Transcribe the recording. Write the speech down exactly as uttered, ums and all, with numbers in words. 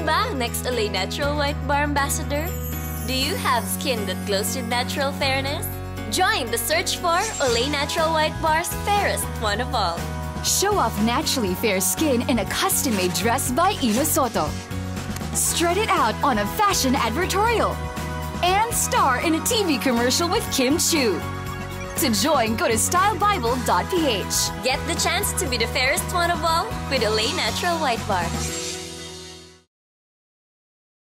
ba ang next Olay Natural White Bar Ambassador? Do you have skin that glows with natural fairness? Join the search for Olay Natural White Bar's fairest one of all. Show off naturally fair skin in a custom-made dress by Ina Soto. Strut it out on a fashion advertorial. And star in a T V commercial with Kim Chiu. To join, go to style bible dot p h. Get the chance to be the fairest one of all with Olay Natural White Bar.